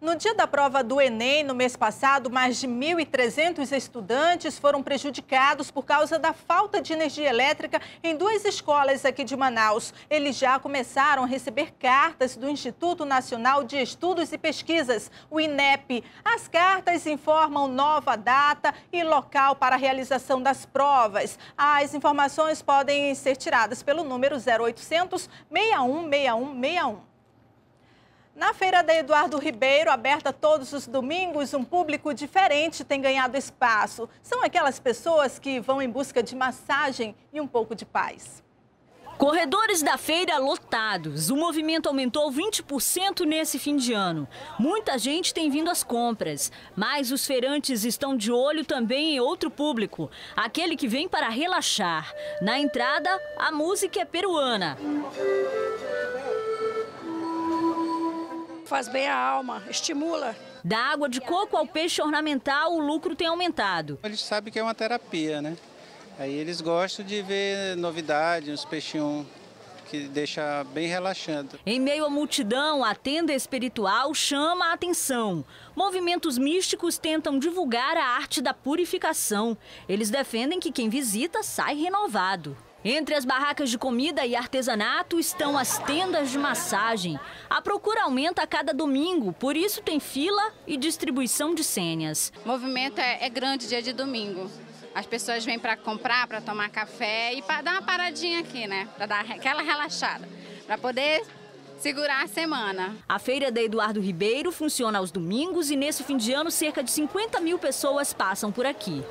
No dia da prova do Enem, no mês passado, mais de 1.300 estudantes foram prejudicados por causa da falta de energia elétrica em duas escolas aqui de Manaus. Eles já começaram a receber cartas do Instituto Nacional de Estudos e Pesquisas, o INEP. As cartas informam nova data e local para a realização das provas. As informações podem ser tiradas pelo número 0800 616161. Na feira da Eduardo Ribeiro, aberta todos os domingos, um público diferente tem ganhado espaço. São aquelas pessoas que vão em busca de massagem e um pouco de paz. Corredores da feira lotados. O movimento aumentou 20% nesse fim de ano. Muita gente tem vindo às compras, mas os feirantes estão de olho também em outro público, aquele que vem para relaxar. Na entrada, a música é peruana. Faz bem a alma, estimula. Da água de coco ao peixe ornamental, o lucro tem aumentado. Eles sabem que é uma terapia, né? Aí eles gostam de ver novidade, uns peixinhos que deixa bem relaxante. Em meio à multidão, a tenda espiritual chama a atenção. Movimentos místicos tentam divulgar a arte da purificação. Eles defendem que quem visita sai renovado. Entre as barracas de comida e artesanato estão as tendas de massagem. A procura aumenta a cada domingo, por isso tem fila e distribuição de senhas. O movimento é grande dia de domingo. As pessoas vêm para comprar, para tomar café e para dar uma paradinha aqui, né? Para dar aquela relaxada, para poder segurar a semana. A feira da Eduardo Ribeiro funciona aos domingos e nesse fim de ano cerca de 50 mil pessoas passam por aqui.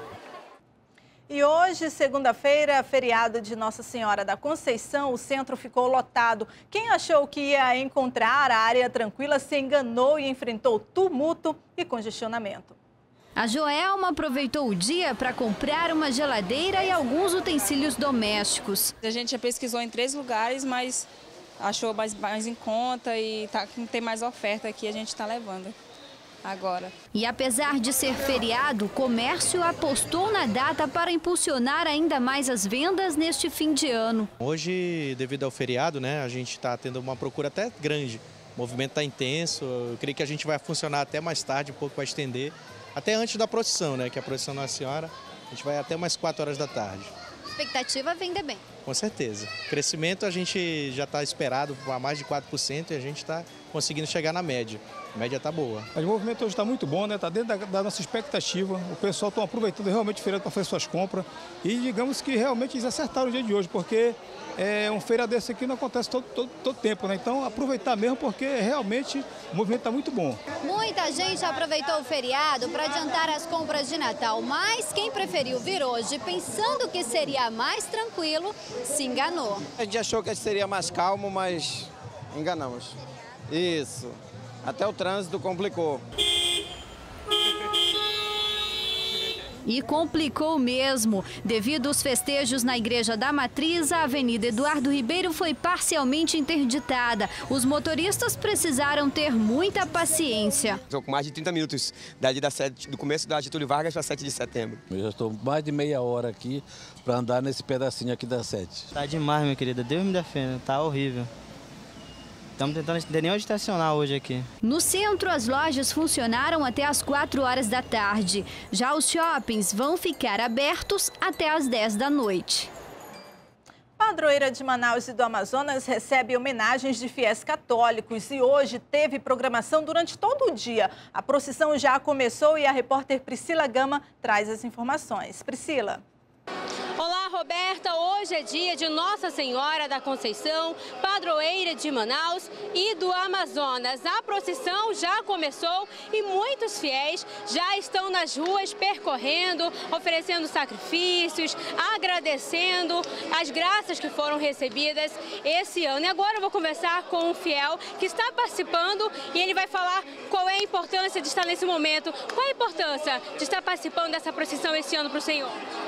E hoje, segunda-feira, feriado de Nossa Senhora da Conceição, o centro ficou lotado. Quem achou que ia encontrar a área tranquila se enganou e enfrentou tumulto e congestionamento. A Joelma aproveitou o dia para comprar uma geladeira e alguns utensílios domésticos. A gente já pesquisou em 3 lugares, mas achou mais em conta e tem mais oferta aqui, a gente está levando agora. E apesar de ser feriado, o comércio apostou na data para impulsionar ainda mais as vendas neste fim de ano. Hoje, devido ao feriado, né, a gente está tendo uma procura até grande. O movimento está intenso, eu creio que a gente vai funcionar até mais tarde, um pouco para estender. Até antes da procissão, né, que é a procissão Nossa Senhora, a gente vai até umas 4 horas da tarde. Expectativa vender bem. Com certeza. Crescimento a gente já está esperado para mais de 4% e a gente está conseguindo chegar na média. A média está boa. O movimento hoje está muito bom, né? Está dentro da nossa expectativa. O pessoal está aproveitando realmente o feriado para fazer suas compras. E digamos que realmente eles acertaram o dia de hoje, porque um feriado desse aqui não acontece todo tempo, né? Então aproveitar mesmo, porque realmente o movimento está muito bom. Muita gente aproveitou o feriado para adiantar as compras de Natal, mas quem preferiu vir hoje pensando que seria mais tranquilo, se enganou. A gente achou que seria mais calmo, mas enganamos. Isso. Até o trânsito complicou. E complicou mesmo. Devido aos festejos na Igreja da Matriz, a Avenida Eduardo Ribeiro foi parcialmente interditada. Os motoristas precisaram ter muita paciência. Estou com mais de 30 minutos do começo da Getúlio Vargas para 7 de setembro. Eu já estou mais de meia hora aqui para andar nesse pedacinho aqui da 7. Tá demais, minha querida. Deus me defenda. Tá horrível. Estamos tentando ter nem onde estacionar hoje aqui. No centro, as lojas funcionaram até às 4 horas da tarde. Já os shoppings vão ficar abertos até às 10 da noite. Padroeira de Manaus e do Amazonas recebe homenagens de fiéis católicos e hoje teve programação durante todo o dia. A procissão já começou e a repórter Priscila Gama traz as informações. Priscila. Olá, Roberta. Hoje é dia de Nossa Senhora da Conceição, padroeira de Manaus e do Amazonas. A procissão já começou e muitos fiéis já estão nas ruas percorrendo, oferecendo sacrifícios, agradecendo as graças que foram recebidas esse ano. E agora eu vou conversar com um fiel que está participando e ele vai falar qual é a importância de estar nesse momento. Qual é a importância de estar participando dessa procissão esse ano para o Senhor?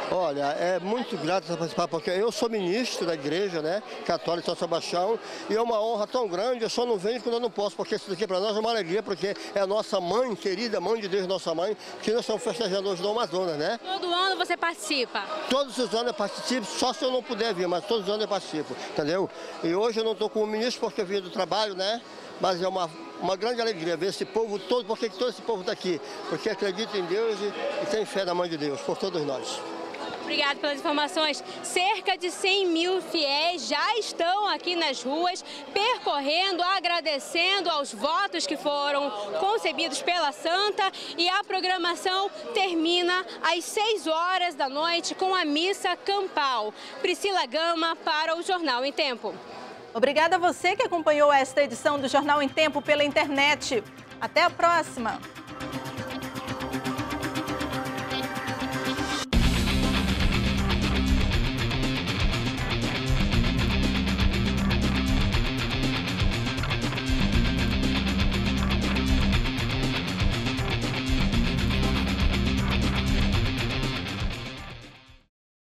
Olha, é muito grato participar, porque eu sou ministro da igreja, né, católica de São Sebastião, e é uma honra tão grande, eu só não venho quando eu não posso, porque isso daqui para nós é uma alegria, porque é a nossa mãe, querida mãe de Deus, nossa mãe, que nós somos festejadores do Amazonas, né? Todo ano você participa? Todos os anos eu participo, só se eu não puder vir, mas todos os anos eu participo, entendeu? E hoje eu não estou como ministro porque eu vim do trabalho, né? Mas é uma grande alegria ver esse povo todo, porque todo esse povo está aqui, porque acredita em Deus e tem fé na mãe de Deus, por todos nós. Obrigado pelas informações. Cerca de 100 mil fiéis já estão aqui nas ruas, percorrendo, agradecendo aos votos que foram concebidos pela Santa. E a programação termina às 6 horas da noite com a missa campal. Priscila Gama para o Jornal em Tempo. Obrigada a você que acompanhou esta edição do Jornal em Tempo pela internet. Até a próxima!